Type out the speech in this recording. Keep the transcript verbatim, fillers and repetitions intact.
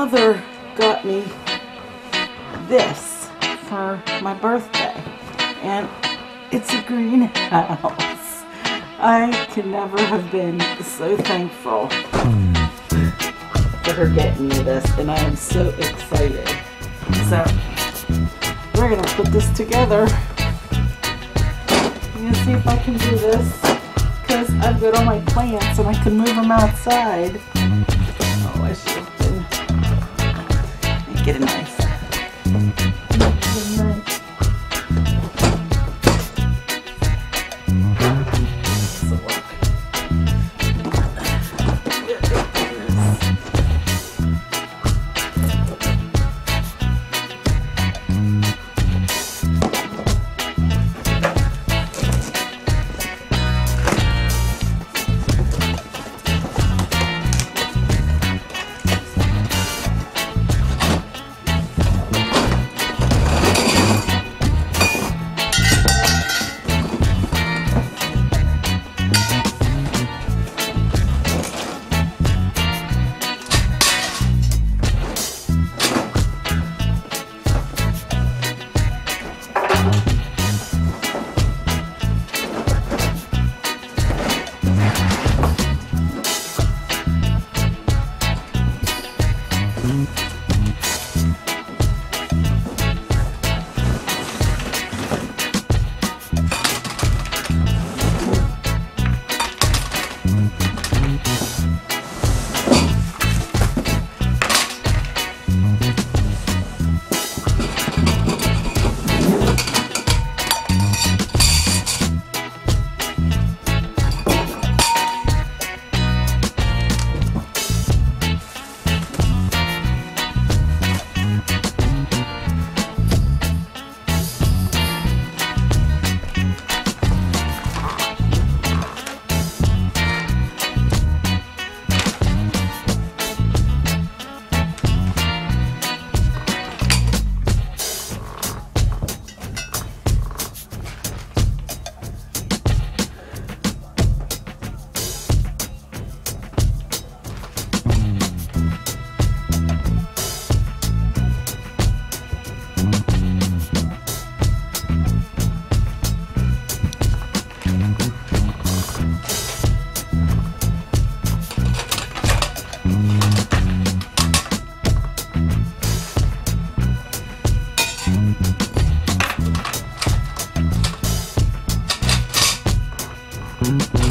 mother got me this for my birthday, and it's a greenhouse. I can never have been so thankful for her getting me this, and I am so excited. So we're gonna put this together. I'm gonna see if I can do this, because I've got all my plants and I can move them outside. Oh, I should have been. Make it a nice. Make it a nice. Mm-hmm.